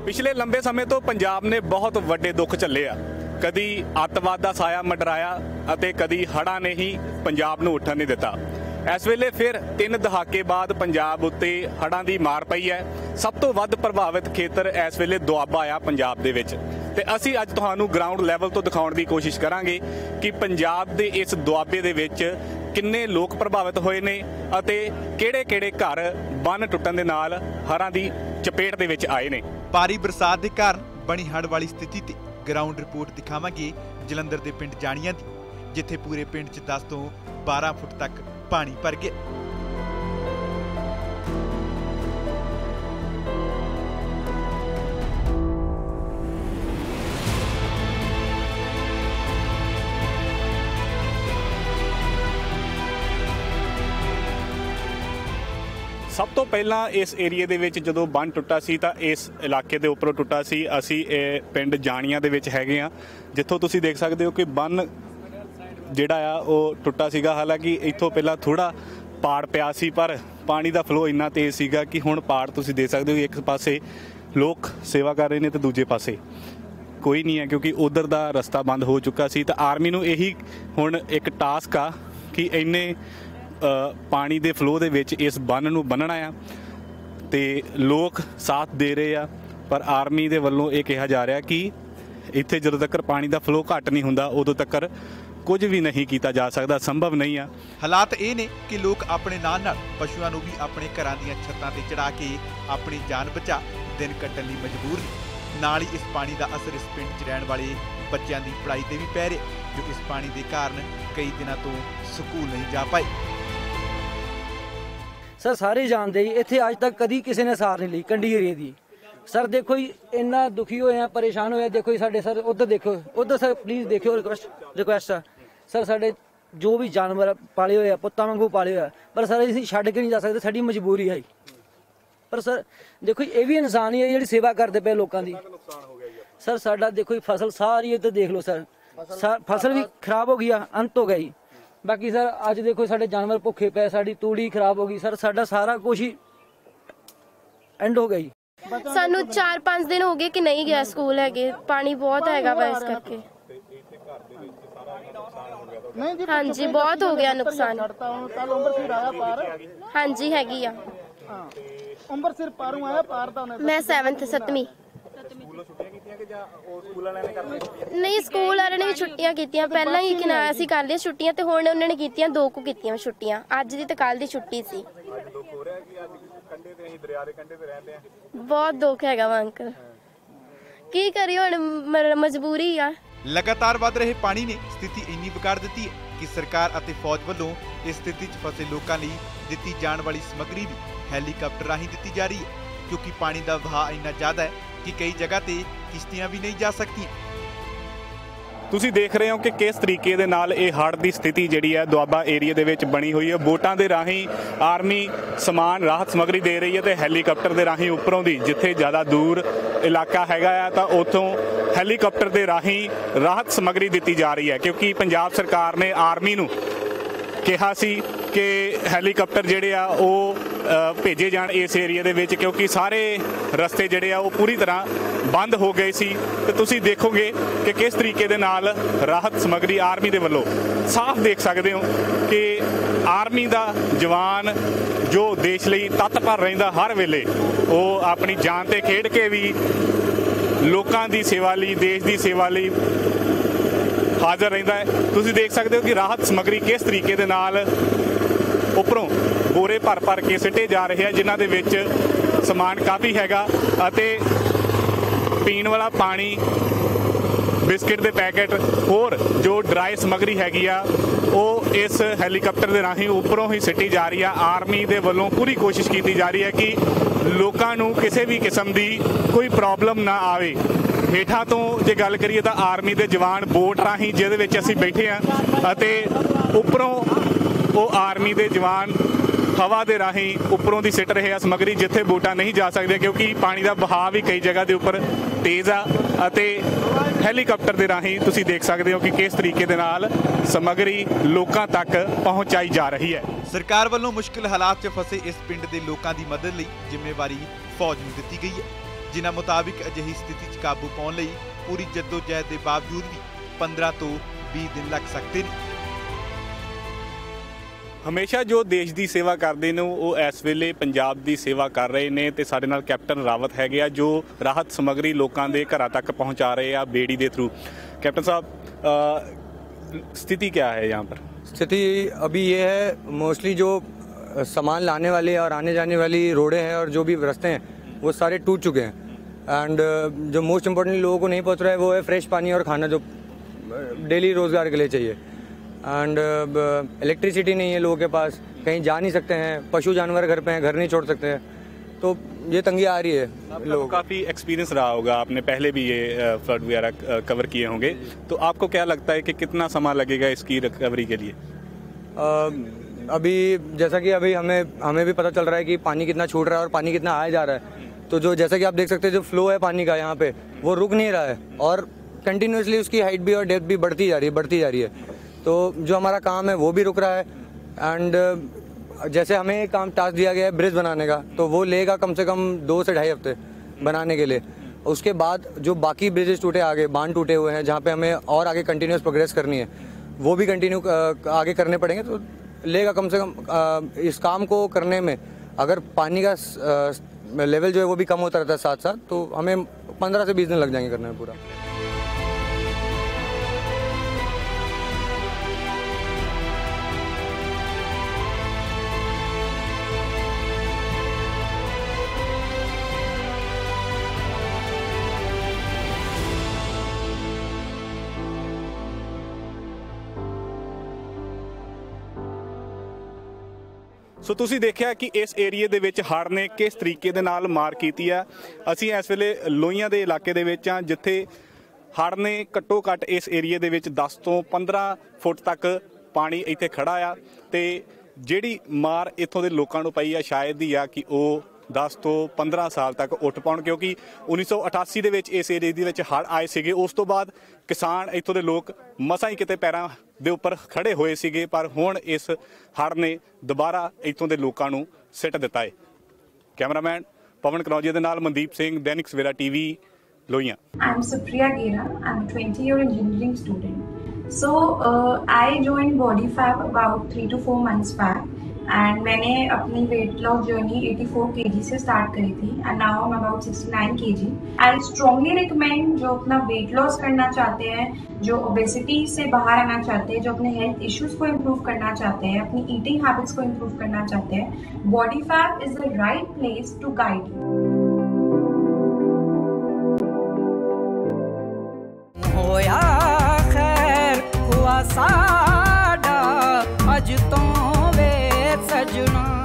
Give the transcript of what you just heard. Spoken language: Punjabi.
ਪਿਛਲੇ ਲੰਬੇ ਸਮੇਂ ਤੋਂ ਪੰਜਾਬ ਨੇ ਬਹੁਤ ਵੱਡੇ ਦੁੱਖ ਝੱਲੇ ਆ। ਕਦੀ ਅੱਤਵਾਦ ਦਾ ਸਾਇਆ ਮੰਡਰਾਇਆ ਅਤੇ ਕਦੀ ਹੜ੍ਹਾਂ ਨੇ ਹੀ ਪੰਜਾਬ ਨੂੰ ਉੱਠਣ ਨਹੀਂ ਦਿੱਤਾ। ਇਸ ਵੇਲੇ ਫਿਰ 3 ਦਹਾਕੇ ਬਾਅਦ ਪੰਜਾਬ ਉੱਤੇ ਹੜ੍ਹਾਂ ਦੀ ਮਾਰ ਪਈ ਹੈ। ਸਭ ਤੋਂ ਵੱਧ ਪ੍ਰਭਾਵਿਤ ਖੇਤਰ ਇਸ ਵੇਲੇ ਦੁਆਬਾ ਆ ਪੰਜਾਬ ਦੇ ਵਿੱਚ, ਤੇ ਅਸੀਂ ਅੱਜ ਤੁਹਾਨੂੰ ਗਰਾਊਂਡ ਲੈਵਲ ਤੋਂ ਦਿਖਾਉਣ ਦੀ ਕੋਸ਼ਿਸ਼ ਕਰਾਂਗੇ ਕਿ ਪੰਜਾਬ ਦੇ ਇਸ ਦੁਆਬੇ ਦੇ ਵਿੱਚ ਕਿੰਨੇ ਲੋਕ ਪ੍ਰਭਾਵਿਤ ਹੋਏ ਨੇ ਅਤੇ ਕਿਹੜੇ-ਕਿਹੜੇ ਘਰ ਬੰਨ ਟੁੱਟਣ ਦੇ ਨਾਲ ਹੜ੍ਹਾਂ ਦੀ ਚਪੇਟ ਦੇ ਵਿੱਚ ਆਏ ਨੇ। ਭਾਰੀ ਬਰਸਾਤ ਦੇ ਕਾਰਨ ਬਣੀ ਹੜ੍ਹ ਵਾਲੀ ਸਥਿਤੀ ਤੇ ਗਰਾਊਂਡ ਰਿਪੋਰਟ ਦਿਖਾਵਾਂਗੇ ਜਲੰਧਰ ਦੇ ਪਿੰਡ ਜਾਣੀਆਂ ਦੀ, ਜਿੱਥੇ ਪੂਰੇ ਪਿੰਡ 'ਚ 10 ਤੋਂ 12 ਫੁੱਟ ਤੱਕ ਪਾਣੀ ਭਰ ਗਿਆ। ਸਭ ਤੋਂ ਪਹਿਲਾਂ ਇਸ ਏਰੀਏ ਦੇ ਵਿੱਚ ਜਦੋਂ ਬੰਨ ਟੁੱਟਾ ਸੀ ਤਾਂ ਇਸ ਇਲਾਕੇ ਦੇ ਉੱਪਰੋਂ ਟੁੱਟਾ ਸੀ। ਅਸੀਂ ਇਹ ਪਿੰਡ ਜਾਣੀਆਂ ਦੇ ਵਿੱਚ ਹੈਗੇ ਆ, ਜਿੱਥੋਂ ਤੁਸੀਂ ਦੇਖ ਸਕਦੇ ਹੋ ਕਿ ਬੰਨ ਜਿਹੜਾ ਆ ਉਹ ਟੁੱਟਾ ਸੀਗਾ। ਹਾਲਾਂਕਿ ਇੱਥੋਂ ਪਹਿਲਾਂ ਥੋੜਾ ਪਾੜ ਪਿਆ ਸੀ, ਪਰ ਪਾਣੀ ਦਾ ਫਲੋ ਇੰਨਾ ਤੇਜ਼ ਸੀਗਾ ਕਿ ਹੁਣ ਪਾੜ ਤੁਸੀਂ ਦੇਖ ਸਕਦੇ ਹੋ। ਇੱਕ ਪਾਸੇ ਲੋਕ ਸੇਵਾ ਕਰ ਰਹੇ ਨੇ ਤੇ ਦੂਜੇ ਪਾਸੇ ਕੋਈ ਨਹੀਂ ਹੈ, ਕਿਉਂਕਿ ਉਧਰ ਦਾ ਰਸਤਾ ਬੰਦ ਹੋ ਚੁੱਕਾ ਸੀ। ਤਾਂ ਆਰਮੀ ਨੂੰ ਇਹੀ ਹੁਣ ਇੱਕ ਟਾਸਕ ਆ ਕਿ ਇੰਨੇ ਪਾਣੀ ਦੇ ਫਲੋ ਦੇ ਵਿੱਚ ਇਸ ਬੰਨ ਨੂੰ ਬੰਨਣਾ ਆ, ਤੇ ਲੋਕ ਸਾਥ ਦੇ ਰਹੇ ਆ। ਪਰ ਆਰਮੀ ਦੇ ਵੱਲੋਂ ਇਹ ਕਿਹਾ ਜਾ ਰਿਹਾ ਕਿ ਇੱਥੇ ਜਦੋਂ ਤੱਕ ਪਾਣੀ ਦਾ ਫਲੋ ਘੱਟ ਨਹੀਂ ਹੁੰਦਾ ਉਦੋਂ ਤੱਕ ਕੁਝ ਵੀ ਨਹੀਂ ਕੀਤਾ ਜਾ ਸਕਦਾ, ਸੰਭਵ ਨਹੀਂ ਆ। ਹਾਲਾਤ ਇਹ ਨੇ ਕਿ ਲੋਕ ਆਪਣੇ ਨਾਲ ਪਸ਼ੂਆਂ ਨੂੰ ਵੀ ਆਪਣੇ ਘਰਾਂ ਦੀਆਂ ਛੱਤਾਂ ਤੇ ਚੜਾ ਕੇ ਆਪਣੀ ਜਾਨ ਬਚਾ ਦਿਨ ਕੱਟਣ ਲਈ ਮਜਬੂਰ ਨੇ। ਨਾਲ ਹੀ ਇਸ ਪਾਣੀ ਦਾ ਅਸਰ ਇਸ ਪਿੰਡ 'ਚ ਰਹਿਣ ਵਾਲੇ ਬੱਚਿਆਂ ਦੀ ਪੜ੍ਹਾਈ ਤੇ ਵੀ ਪੈ ਰਿਹਾ, ਜੋ ਇਸ ਪਾਣੀ ਦੇ ਕਾਰਨ ਕਈ ਦਿਨਾਂ ਤੋਂ ਸਕੂਲ ਨਹੀਂ ਜਾ ਪਾਏ। सर सारे जानते ही इतने अज तक कभी किसी ने सार नहीं ली कंडी एरिए की। सर देखो जी इन्ना दुखी होए हैं, परेशान होए। देखो जी साडे सर उधर देखो, उधर सर प्लीज़ देखियो, रिक्वेस्ट है सर। साडे जो भी जानवर पाले हुए पुत्तां वांगू पाले हुए, पर सर असीं छड्ड के नहीं जा सकते, साडी मजबूरी है। पर सर देखो ये भी इंसान ही है जिहड़ी सेवा करते पे लोगों की। सर साडा देखो जी फसल सारी इधर देख लो सर, फसल भी खराब हो गई, अंत हो गई। बाकी सर अज देखो साडे जानवर भुखे पे, साडी तूड़ी खराब हो गई। सर साडा सारा कुछ ही एंड हो गई। सानू 4-5 दिन हो गए कि नहीं गया स्कूल है, पानी बहुत हैगा वा इस करके। हाँ जी बहुत हो गया नुकसान। हाँ जी हैगी आ। मैं 7th 7वीं नहीं स्कूल वाले ने भी छुट्टियां कीतियां पहला ही कि ना ਅਸੀਂ ਕਰ ਲਿਆ ਛੁੱਟੀਆਂ, ਤੇ ਹੁਣ ਉਹਨਾਂ ਨੇ ਕੀਤੀਆਂ 2 ਕੁ ਕੀਤੀਆਂ ਛੁੱਟੀਆਂ। ਅੱਜ ਦੀ ਤੇ ਕੱਲ ਦੀ ਛੁੱਟੀ ਸੀ। ਬਹੁਤ ਦੁੱਖ ਹੈਗਾ ਵਾ ਅੰਕਲ, ਕੀ ਕਰੀਏ ਹੁਣ, ਮਜਬੂਰੀ ਆ। ਲਗਾਤਾਰ ਵੱਧ ਰਹੇ ਪਾਣੀ ਨੇ ਸਥਿਤੀ ਇੰਨੀ ਵਿਗਾੜ ਦਿੱਤੀ ਹੈ ਕਿ ਸਰਕਾਰ ਅਤੇ ਫੌਜ ਵੱਲੋਂ ਇਸ ਸਥਿਤੀ 'ਚ ਫਸੇ ਲੋਕਾਂ ਲਈ ਦਿੱਤੀ ਜਾਣ ਵਾਲੀ ਸਮੱਗਰੀ ਵੀ ਹੈਲੀਕਾਪਟਰ ਰਾਹੀਂ ਦਿੱਤੀ ਜਾ ਰਹੀ ਹੈ, ਕਿਉਂਕਿ ਪਾਣੀ ਦਾ ਵਹਾਅ ਇੰਨਾ ਜ਼ਿਆਦਾ ਹੈ ਕਿ ਕਈ ਜਗ੍ਹਾ ਤੇ ਕਿਸ਼ਤੀਆਂ ਵੀ ਨਹੀਂ ਜਾ ਸਕਦੀਆਂ। ਤੁਸੀਂ ਦੇਖ ਰਹੇ ਹੋ ਕਿ ਕਿਸ ਤਰੀਕੇ ਦੇ ਨਾਲ ਇਹ ਹੜ੍ਹ ਦੀ ਸਥਿਤੀ ਜਿਹੜੀ ਹੈ ਦੁਆਬਾ ਏਰੀਆ ਦੇ ਵਿੱਚ ਬਣੀ ਹੋਈ ਹੈ। ਬੋਟਾਂ ਦੇ ਰਾਹੀਂ ਆਰਮੀ ਸਮਾਨ ਰਾਹਤ ਸਮੱਗਰੀ ਦੇ ਰਹੀ ਹੈ, ਤੇ ਹੈਲੀਕਾਪਟਰ ਦੇ ਰਾਹੀਂ ਉੱਪਰੋਂ ਦੀ ਜਿੱਥੇ ਜ਼ਿਆਦਾ ਦੂਰ ਇਲਾਕਾ ਹੈਗਾ ਆ ਤਾਂ ਉੱਥੋਂ ਹੈਲੀਕਾਪਟਰ ਦੇ ਰਾਹੀਂ ਰਾਹਤ ਸਮੱਗਰੀ ਦਿੱਤੀ ਜਾ ਰਹੀ ਹੈ, ਕਿਉਂਕਿ ਪੰਜਾਬ ਸਰਕਾਰ ਨੇ ਆਰਮੀ ਨੂੰ ਕਿਹਾ ਸੀ ਕਿ ਹੈਲੀਕਾਪਟਰ ਜਿਹੜੇ ਆ ਉਹ ਭੇਜੇ ਜਾਣ ਇਸ ਏਰੀਆ ਦੇ ਵਿੱਚ, ਕਿਉਂਕਿ ਸਾਰੇ ਰਸਤੇ ਜਿਹੜੇ ਆ ਉਹ ਪੂਰੀ ਤਰ੍ਹਾਂ ਬੰਦ ਹੋ ਗਏ ਸੀ। ਤੇ ਤੁਸੀਂ ਦੇਖੋਗੇ ਕਿ ਕਿਸ ਤਰੀਕੇ ਦੇ ਨਾਲ ਰਾਹਤ ਸਮੱਗਰੀ ਆਰਮੀ ਦੇ ਵੱਲੋਂ, ਸਾਫ਼ ਦੇਖ ਸਕਦੇ ਹੋ ਕਿ ਆਰਮੀ ਦਾ ਜਵਾਨ ਜੋ ਦੇਸ਼ ਲਈ ਤਤਪਰ ਰਹਿੰਦਾ ਹਰ ਵੇਲੇ, ਉਹ ਆਪਣੀ ਜਾਨ ਤੇ ਖੇਡ ਕੇ ਵੀ ਲੋਕਾਂ ਦੀ ਸੇਵਾ ਲਈ, ਦੇਸ਼ ਦੀ ਸੇਵਾ ਲਈ ਹਾਜ਼ਰ ਰਹਿੰਦਾ ਹੈ। ਤੁਸੀਂ ਦੇਖ ਸਕਦੇ ਹੋ ਕਿ ਰਾਹਤ ਸਮੱਗਰੀ ਕਿਸ ਤਰੀਕੇ ਦੇ ਨਾਲ ਉੱਪਰੋਂ ਬੋਰੇ ਭਰ ਕੇ ਸਿੱਟੇ ਜਾ ਰਹੇ ਆ, ਜਿਨ੍ਹਾਂ ਦੇ ਵਿੱਚ ਸਮਾਨ ਕਾਫੀ ਹੈਗਾ ਅਤੇ ਪੀਣ ਵਾਲਾ ਪਾਣੀ, ਬਿਸਕਿਟ ਦੇ ਪੈਕੇਟ, ਹੋਰ ਜੋ ਡਰਾਈ ਸਮੱਗਰੀ ਹੈਗੀ ਆ ਉਹ ਇਸ ਹੈਲੀਕਾਪਟਰ ਦੇ ਰਾਹੀਂ ਉੱਪਰੋਂ ਹੀ ਸਿੱਟੀ ਜਾ ਰਹੀ ਆ। ਆਰਮੀ ਦੇ ਵੱਲੋਂ ਪੂਰੀ ਕੋਸ਼ਿਸ਼ ਕੀਤੀ ਜਾ ਰਹੀ ਹੈ ਕਿ ਲੋਕਾਂ ਨੂੰ ਕਿਸੇ ਵੀ ਕਿਸਮ ਦੀ ਕੋਈ ਪ੍ਰੋਬਲਮ ਨਾ ਆਵੇ। ਹੇਠਾਂ ਤੋਂ ਜੇ ਗੱਲ ਕਰੀਏ ਤਾਂ ਆਰਮੀ ਦੇ ਜਵਾਨ ਬੋਟ ਰਾਹੀਂ, ਜਿਹਦੇ ਵਿੱਚ ਅਸੀਂ ਬੈਠੇ ਹਾਂ, ਅਤੇ ਉੱਪਰੋਂ ਉਹ ਆਰਮੀ ਦੇ ਜਵਾਨ ਹਵਾ ਦੇ ਰਾਹੀਂ ਉੱਪਰੋਂ ਦੀ ਸਿੱਟ ਰਹੇ ਆ ਸਮੱਗਰੀ, ਜਿੱਥੇ ਬੋਟਾਂ ਨਹੀਂ ਜਾ ਸਕਦੀਆਂ ਕਿਉਂਕਿ ਪਾਣੀ ਦਾ ਵਹਾਅ ਵੀ ਕਈ ਜਗ੍ਹਾ ਦੇ ਉੱਪਰ ਤੇਜ਼ ਆ। ਅਤੇ ਹੈਲੀਕਾਪਟਰ ਦੇ ਰਾਹੀਂ ਤੁਸੀਂ ਦੇਖ ਸਕਦੇ ਹੋ ਕਿ ਕਿਸ ਤਰੀਕੇ ਦੇ ਨਾਲ ਸਮੱਗਰੀ ਲੋਕਾਂ ਤੱਕ ਪਹੁੰਚਾਈ ਜਾ ਰਹੀ ਹੈ। ਸਰਕਾਰ ਵੱਲੋਂ ਮੁਸ਼ਕਿਲ ਹਾਲਾਤ 'ਚ ਫਸੇ ਇਸ ਪਿੰਡ ਦੇ ਲੋਕਾਂ ਦੀ ਮਦਦ ਲਈ ਜ਼ਿੰਮੇਵਾਰੀ ਫੌਜ ਨੂੰ ਦਿੱਤੀ ਗਈ ਹੈ, जिन्हां मुताबिक अजिही स्थिति 'ਚ काबू पाउण लई पूरी जद्दोजहद के बावजूद भी 15 तो 20 दिन लग सकते हैं। हमेशा जो देश की सेवा करते हैं वो इस वेले पंजाब की सेवा कर रहे हैं तो साडे नाल कैप्टन रावत है जो राहत समग्री लोगों के घरों तक पहुँचा रहे हैं बेड़ी के थ्रू। कैप्टन साहब स्थिति क्या है यहाँ पर? स्थिति अभी ये है, मोस्टली जो सामान लाने वाले और आने जाने वाली रोडें हैं और जो भी रास्ते हैं वो सारे टूट चुके हैं। एंड जो मोस्ट इम्पोर्टेंटली लोगों को नहीं पहुँच रहा है वो है फ्रेश पानी और खाना जो डेली रोज़गार के लिए चाहिए। एंड इलेक्ट्रिसिटी नहीं है लोगों के पास, कहीं जा नहीं सकते हैं, पशु जानवर घर पे हैं, घर नहीं छोड़ सकते हैं, तो ये तंगी आ रही है। लोगों काफ़ी एक्सपीरियंस रहा होगा, आपने पहले भी ये फ्लड वगैरह कवर किए होंगे, तो आपको क्या लगता है कि कितना समय लगेगा इसकी रिकवरी के लिए? अभी जैसा कि अभी हमें भी पता चल रहा है कि पानी कितना छूट रहा है और पानी कितना आया जा रहा है, तो जो जैसा कि आप देख सकते हैं जो फ्लो है पानी का यहाँ पे वो रुक नहीं रहा है और कंटिन्यूसली उसकी हाइट भी और डेप्थ भी बढ़ती जा रही है। तो जो हमारा काम है वो भी रुक रहा है। एंड जैसे हमें एक काम टास्क दिया गया है ब्रिज बनाने का, तो वो लेगा कम से कम 2 से ढाई हफ्ते बनाने के लिए। उसके बाद जो बाकी ब्रिजेस टूटे आगे बांध टूटे हुए हैं जहाँ पे हमें और आगे कंटिन्यूस प्रोग्रेस करनी है वो भी कंटिन्यू आगे करने पड़ेंगे, तो लेगा कम से कम इस काम को करने में अगर पानी का लेवल जो है वो भी कम होता रहता है साथ साथ, तो हमें 15 से 20 दिन लग जाएंगे करने में पूरा। सो तुसी देखिया कि इस एरिए दे विच हड़ ने किस तरीके दे नाल मार कीती है। असीं इस वेले लोइयां दे इलाके दे विच हां जिथे हड़ ने घट्टो घट्ट इस एरिए दे विच 10 तो 15 फुट तक पानी इत्थे खड़ा आ ते जिहड़ी मार इत्थों दे लोकां नूं पई आ शायद ही आ कि ਉਹ 10 ਤੋਂ 15 ਸਾਲ तक ਉੱਠ ਪਾਉਣ, ਕਿਉਂਕਿ 1988 ਦੇ ਵਿੱਚ ਇਸ ਏਰੀਏ ਦੇ ਵਿੱਚ ਹੜ੍ਹ ਆਏ ਸੀਗੇ। ਉਸ ਤੋਂ ਬਾਅਦ ਕਿਸਾਨ ਇੱਥੋਂ ਦੇ ਲੋਕ ਮਸਾਂ ਹੀ ਕਿਤੇ ਪੈਰਾਂ ਦੇ ਉੱਪਰ ਖੜੇ ਹੋਏ ਸੀਗੇ, ਪਰ ਹੁਣ ਇਸ ਹੜ੍ਹ ਨੇ ਦੁਬਾਰਾ ਇੱਥੋਂ ਦੇ ਲੋਕਾਂ ਨੂੰ ਸਿੱਟ ਦਿੱਤਾ ਹੈ। ਕੈਮਰਾਮੈਨ ਪਵਨ ਕਨੌਜੀਆ ਦੇ ਨਾਲ Mandeep Singh, Dainik Savera TV, Lohian. I'm Supriya Gera. I'm a 20-year engineering student. So I joined Bodyfab about 3 to 4 months back. And मैंने अपनी वेट लॉस जर्नी 84 kg से स्टार्ट करी थी and now I am about 69 kg। I strongly recommend जो अपना वेट लॉस करना चाहते हैं, जो ओबेसिटी से बाहर आना चाहते हैं, जो अपने हेल्थ इश्यूज को इम्प्रूव करना चाहते हैं, अपनी ईटिंग हैबिट्स को इम्प्रूव करना चाहते हैं, Bodyfab is the right place to guide you. होया खैर हुआ साडा अज तो वे सजना।